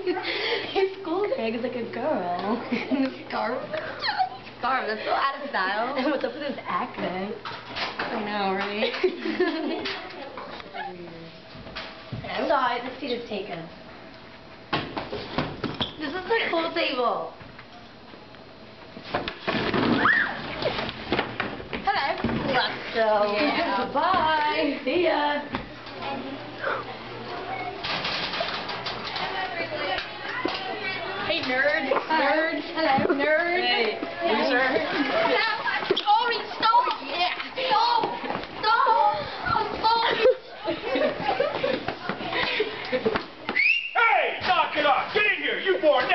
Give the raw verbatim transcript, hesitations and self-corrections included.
His school bag is like a girl. Scarf? Scarf, that's so out of style. And what's up with his accent? I know, right? I'm sorry, the seat is taken. This is the pool table. Hello. Let's go. Yeah. Bye. See ya. Hey, nerd. Hi. Nerd. Hello, nerd. Hey, loser. Sorry, stop. Yeah. Stop. Stop. Stop. Hey, knock it off! Get in here, you four!